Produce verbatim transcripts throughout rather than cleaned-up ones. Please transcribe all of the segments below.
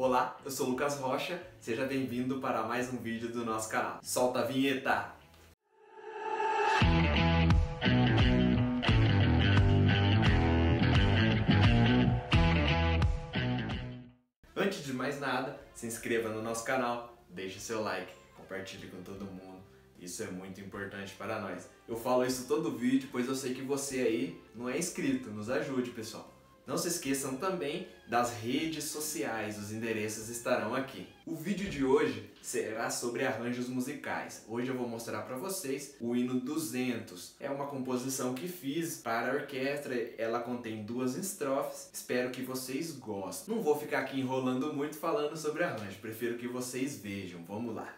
Olá, eu sou o Lucas Rocha, seja bem-vindo para mais um vídeo do nosso canal. Solta a vinheta! Antes de mais nada, se inscreva no nosso canal, deixe seu like, compartilhe com todo mundo. Isso é muito importante para nós. Eu falo isso todo vídeo, pois eu sei que você aí não é inscrito. Nos ajude, pessoal. Não se esqueçam também das redes sociais, os endereços estarão aqui. O vídeo de hoje será sobre arranjos musicais. Hoje eu vou mostrar para vocês o hino duzentos. É uma composição que fiz para a orquestra, ela contém duas estrofes. Espero que vocês gostem. Não vou ficar aqui enrolando muito falando sobre arranjo, prefiro que vocês vejam. Vamos lá.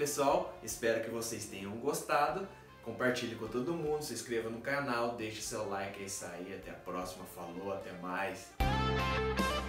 pessoal? Espero que vocês tenham gostado. Compartilhe com todo mundo, se inscreva no canal, deixe seu like, é isso aí. Até a próxima, falou, até mais.